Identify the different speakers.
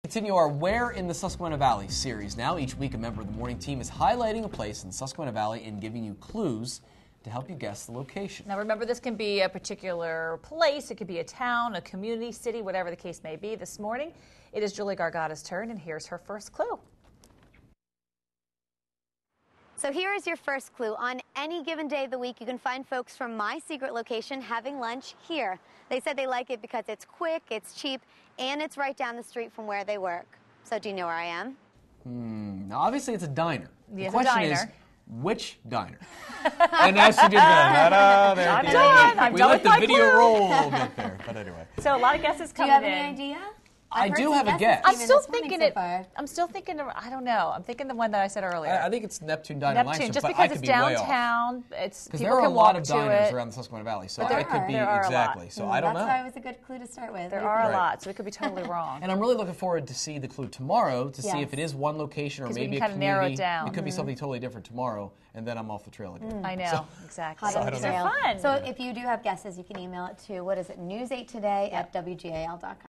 Speaker 1: Continue our Where in the Susquehanna Valley series now. Each week, a member of the morning team is highlighting a place in the Susquehanna Valley and giving you clues to help you guess the location.
Speaker 2: Now remember, this can be a particular place, it could be a town, a community, city, whatever the case may be. This morning, it is Julie Gargatta's turn, and here's her first clue.
Speaker 3: So here is your first clue. On any given day of the week, you can find folks from my secret location having lunch here. They said they like it because it's quick, it's cheap, and it's right down the street from where they work. So do you know where I am?
Speaker 1: Now, obviously, it's a diner.
Speaker 2: Yes,
Speaker 1: the question
Speaker 2: a diner.
Speaker 1: is, which diner? And now she did that. There
Speaker 2: I'm
Speaker 1: at the
Speaker 2: done.
Speaker 1: end.
Speaker 2: I'm
Speaker 1: We
Speaker 2: done
Speaker 1: let
Speaker 2: with
Speaker 1: the
Speaker 2: my
Speaker 1: video
Speaker 2: clue.
Speaker 1: roll a little bit there, but anyway.
Speaker 2: So a lot of guesses
Speaker 3: Do you
Speaker 2: coming
Speaker 3: have
Speaker 2: in.
Speaker 3: any idea?
Speaker 1: I do have a guess.
Speaker 2: I'm still thinking it. I'm still thinking. I don't know. I'm thinking the one that I said earlier.
Speaker 1: I think it's Neptune Diner
Speaker 2: Neptune,
Speaker 1: Langston,
Speaker 2: just
Speaker 1: but
Speaker 2: because
Speaker 1: I
Speaker 2: it's
Speaker 1: could be way off.
Speaker 2: downtown. It's
Speaker 1: Because
Speaker 2: people
Speaker 1: there are a
Speaker 2: can
Speaker 1: lot
Speaker 2: walk
Speaker 1: of
Speaker 2: to
Speaker 1: diners
Speaker 2: it.
Speaker 1: around the Susquehanna Valley, so
Speaker 2: But there
Speaker 1: it could be
Speaker 2: are a lot.
Speaker 1: exactly. So I don't know.
Speaker 3: That's why it was a good clue to start with.
Speaker 2: There are a
Speaker 1: Right.
Speaker 2: lot, so it could be totally wrong.
Speaker 1: And I'm really looking forward to see the clue tomorrow to see if it is one location or
Speaker 2: 'Cause we
Speaker 1: maybe
Speaker 2: can
Speaker 1: a
Speaker 2: kinda narrow it
Speaker 1: community.
Speaker 2: down.
Speaker 1: It could be something totally different tomorrow, and then I'm off the trail again.
Speaker 2: I know, exactly.
Speaker 3: Hot on the
Speaker 2: These
Speaker 3: trail.
Speaker 2: are fun.
Speaker 3: So if you do have guesses, you can email it to, what is it, news8today@wgal.com.